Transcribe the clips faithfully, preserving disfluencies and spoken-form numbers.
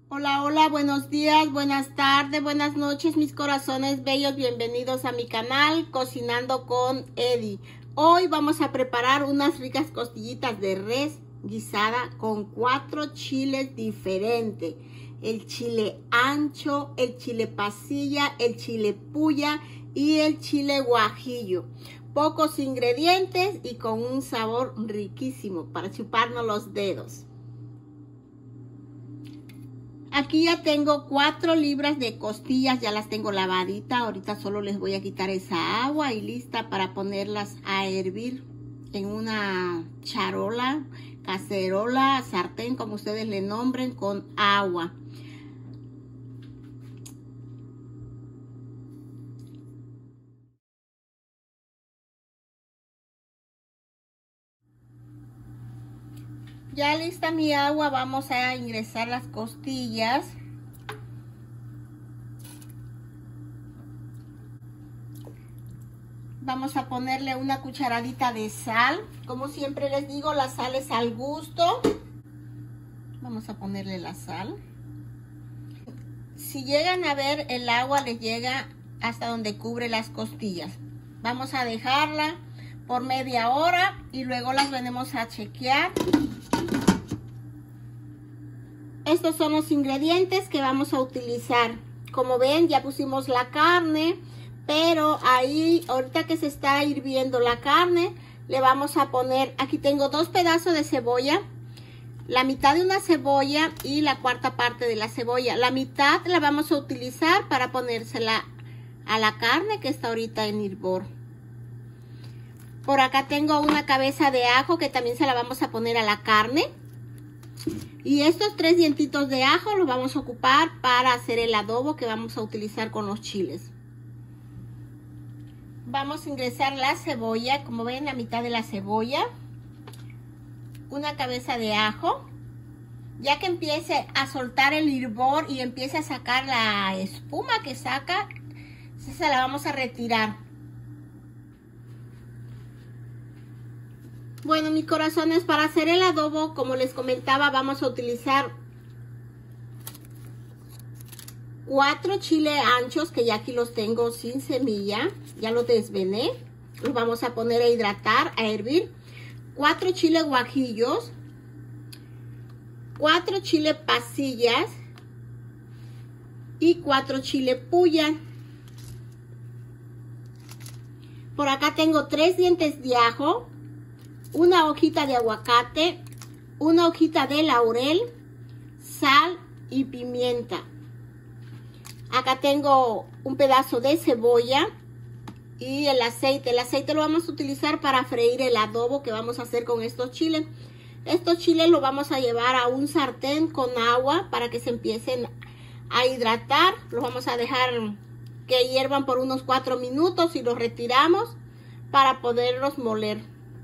Hola, hola, buenos días, buenas tardes, buenas noches, mis corazones bellos. Bienvenidos a mi canal Cocinando con Eddie. Hoy vamos a preparar unas ricas costillitas de res guisada con cuatro chiles diferentes. El chile ancho, el chile pasilla, el chile puya y el chile guajillo. Pocos ingredientes y con un sabor riquísimo para chuparnos los dedos. Aquí ya tengo cuatro libras de costillas, ya las tengo lavaditas. Ahorita solo les voy a quitar esa agua y lista para ponerlas a hervir en una charola, cacerola, sartén, como ustedes le nombren, con agua. Ya lista mi agua, vamos a ingresar las costillas. Vamos a ponerle una cucharadita de sal. Como siempre les digo, la sal es al gusto. Vamos a ponerle la sal. Si llegan a ver, el agua les llega hasta donde cubre las costillas. Vamos a dejarla por media hora y luego las venimos a chequear. Estos son los ingredientes que vamos a utilizar. Como ven, ya pusimos la carne, pero ahí, ahorita que se está hirviendo la carne, le vamos a poner, aquí tengo dos pedazos de cebolla, la mitad de una cebolla y la cuarta parte de la cebolla. La mitad la vamos a utilizar para ponérsela a la carne que está ahorita en hervor. Por acá tengo una cabeza de ajo que también se la vamos a poner a la carne. Y estos tres dientitos de ajo los vamos a ocupar para hacer el adobo que vamos a utilizar con los chiles. Vamos a ingresar la cebolla, como ven, la mitad de la cebolla. Una cabeza de ajo. Ya que empiece a soltar el hervor y empiece a sacar la espuma que saca, se la vamos a retirar. Bueno, mis corazones, para hacer el adobo, como les comentaba, vamos a utilizar cuatro chiles anchos, que ya aquí los tengo sin semilla, ya los desvené. Los vamos a poner a hidratar, a hervir. Cuatro chiles guajillos, cuatro chiles pasillas y cuatro chiles puya. Por acá tengo tres dientes de ajo, una hojita de aguacate, una hojita de laurel, sal y pimienta. Acá tengo un pedazo de cebolla y el aceite. El aceite lo vamos a utilizar para freír el adobo que vamos a hacer con estos chiles. Estos chiles los vamos a llevar a un sartén con agua para que se empiecen a hidratar. Los vamos a dejar que hiervan por unos cuatro minutos y los retiramos para poderlos moler.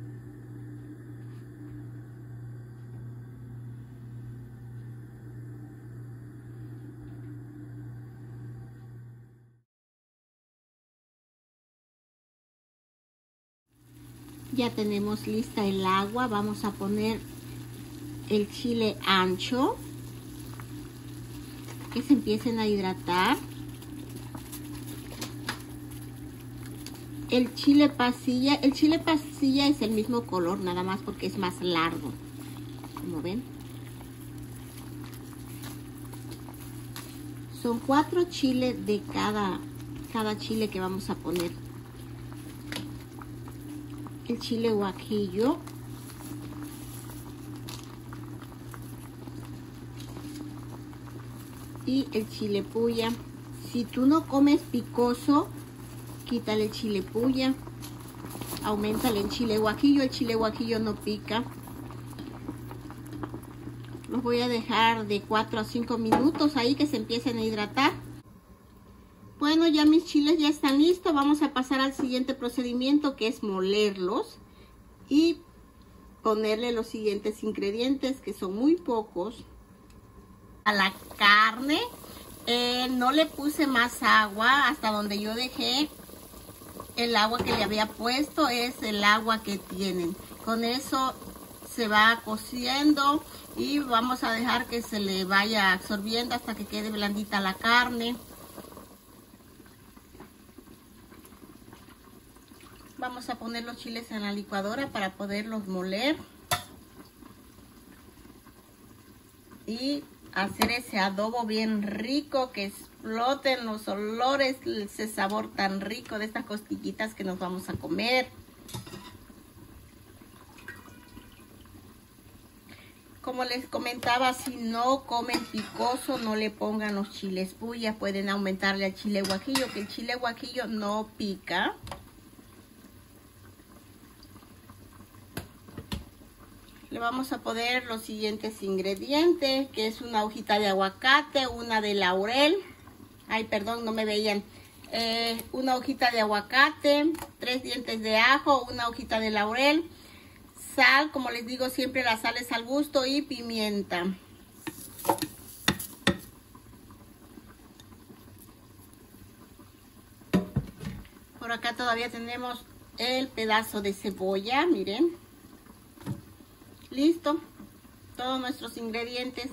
Ya tenemos lista el agua. Vamos a poner el chile ancho, que se empiecen a hidratar. El chile pasilla, el chile pasilla es el mismo color, nada más porque es más largo, como ven. Son cuatro chiles de cada, cada chile que vamos a poner. El chile guajillo, y el chile puya. Si tú no comes picoso, quítale el chile puya, aumentale el chile guajillo. El chile guajillo no pica. Los voy a dejar de cuatro a cinco minutos ahí que se empiecen a hidratar. Bueno, ya mis chiles ya están listos. Vamos a pasar al siguiente procedimiento, que es molerlos y ponerle los siguientes ingredientes, que son muy pocos. A la carne eh, no le puse más agua, hasta donde yo dejé el agua que le había puesto es el agua que tienen. Con eso se va cociendo y vamos a dejar que se le vaya absorbiendo hasta que quede blandita la carne. Vamos a poner los chiles en la licuadora para poderlos moler y hacer ese adobo bien rico, que exploten los olores, ese sabor tan rico de estas costillitas que nos vamos a comer. Como les comentaba, si no comen picoso, no le pongan los chiles puya. Pueden aumentarle al chile guajillo, que el chile guajillo no pica. Le vamos a poner los siguientes ingredientes, que es una hojita de aguacate, una de laurel. Ay, perdón, no me veían. Eh, una hojita de aguacate, tres dientes de ajo, una hojita de laurel. Sal, como les digo siempre, la sal es al gusto, y pimienta. Por acá todavía tenemos el pedazo de cebolla, miren. Listo, todos nuestros ingredientes.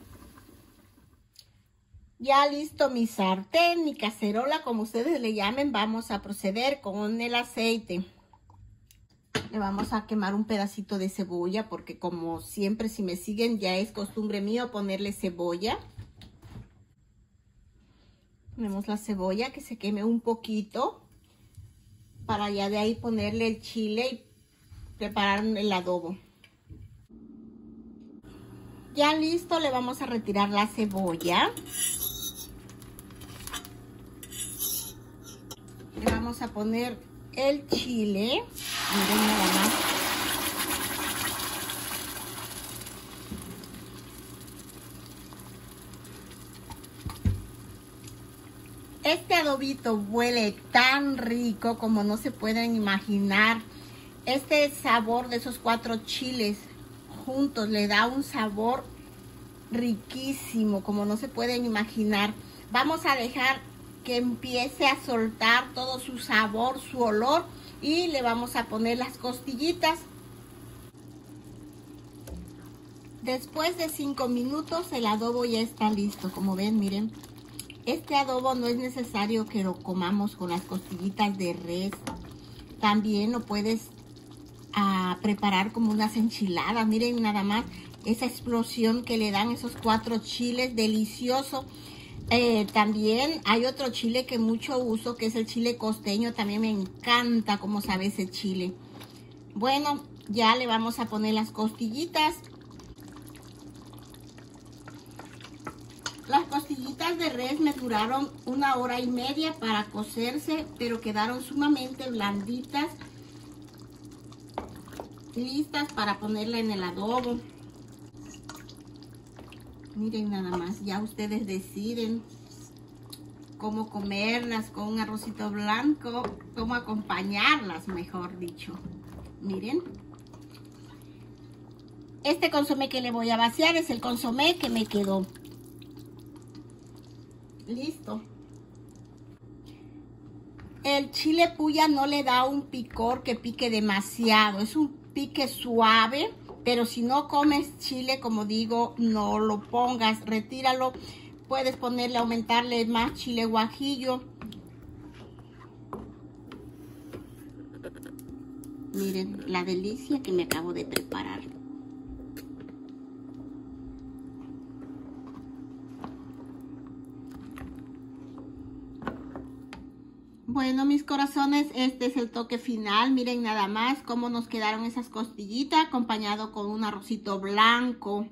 Ya listo mi sartén, mi cacerola, como ustedes le llamen. Vamos a proceder con el aceite. Le vamos a quemar un pedacito de cebolla, porque como siempre, si me siguen, ya es costumbre mío ponerle cebolla. Ponemos la cebolla que se queme un poquito, para ya de ahí ponerle el chile y preparar el adobo. Ya listo, le vamos a retirar la cebolla. Le vamos a poner el chile. Miren nada más. Este adobito huele tan rico como no se pueden imaginar. Este sabor de esos cuatro chiles juntos le da un sabor riquísimo como no se pueden imaginar. Vamos a dejar que empiece a soltar todo su sabor, su olor, y le vamos a poner las costillitas. Después de cinco minutos el adobo ya está listo. Como ven, miren, este adobo no es necesario que lo comamos con las costillitas de res. También lo puedes a preparar como unas enchiladas. Miren nada más esa explosión que le dan esos cuatro chiles, delicioso. Eh, también hay otro chile que mucho uso, que es el chile costeño. También me encanta cómo sabe ese chile. Bueno, ya le vamos a poner las costillitas. Las costillitas de res me duraron una hora y media para cocerse, pero quedaron sumamente blanditas, listas para ponerla en el adobo. Miren nada más, ya ustedes deciden cómo comerlas, con un arrocito blanco, cómo acompañarlas, mejor dicho. Miren, este consomé que le voy a vaciar es el consomé que me quedó. Listo. El chile puya no le da un picor que pique demasiado, es un pique suave, pero si no comes chile, como digo, no lo pongas, retíralo. Puedes ponerle, aumentarle más chile guajillo. Miren la delicia que me acabo de preparar. Bueno, mis corazones, este es el toque final. Miren nada más cómo nos quedaron esas costillitas, acompañado con un arrocito blanco.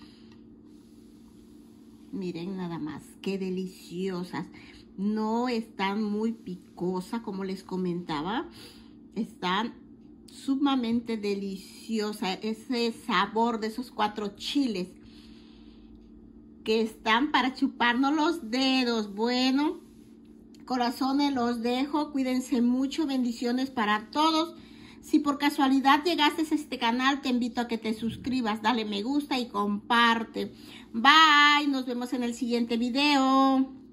Miren nada más, qué deliciosas. No están muy picosas, como les comentaba. Están sumamente deliciosas. Ese sabor de esos cuatro chiles que están para chuparnos los dedos. Bueno, corazones, los dejo. Cuídense mucho. Bendiciones para todos. Si por casualidad llegaste a este canal, te invito a que te suscribas, dale me gusta y comparte. Bye. Nos vemos en el siguiente video.